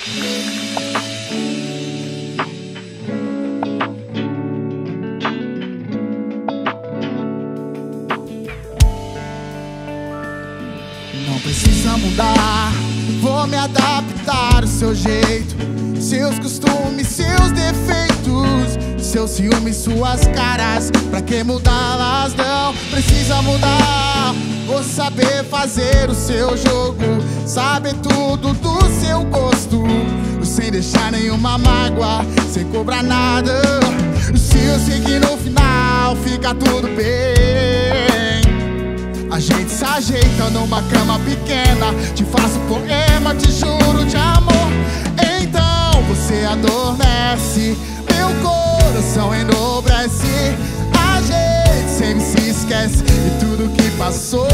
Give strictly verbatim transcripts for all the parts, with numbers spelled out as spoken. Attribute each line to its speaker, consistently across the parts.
Speaker 1: Não precisa mudar, vou me adaptar ao seu jeito, seus costumes, seus defeitos, seus ciúmes, suas caras. Pra que mudá-las? Não precisa mudar. Vou saber fazer o seu jogo, saber tudo do seu gosto, sem deixar nenhuma mágoa, sem cobrar nada. Se eu sei que no final fica tudo bem, a gente se ajeita numa cama pequena, te faço poema, te juro de amor. Então você adormece, meu coração enobrece, a gente sempre se esquece de tudo que passou.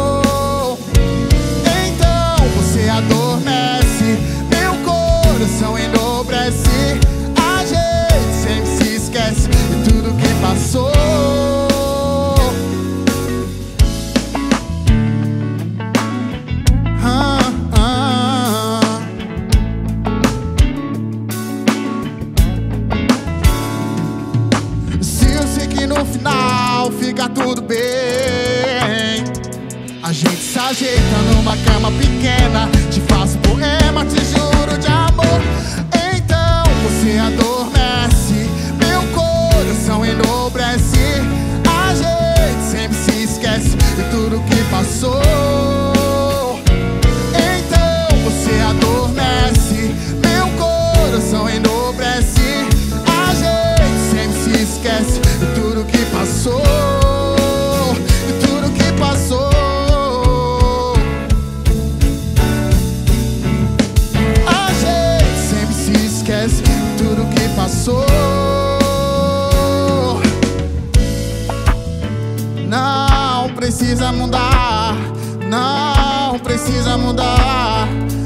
Speaker 1: Então você adormece, meu coração enobrece, a gente sempre se esquece de tudo que passou. No final fica tudo bem, a gente se ajeita numa cama pequena, te faço poema, te juro de amor. Então você adormece, meu coração enobrece, a gente sempre se esquece de tudo que passou. Então você adormece, meu coração enobrece, a gente sempre se esquece de tudo que passou, de tudo que passou. A gente sempre se esquece de tudo que passou. Não precisa mudar, não precisa mudar.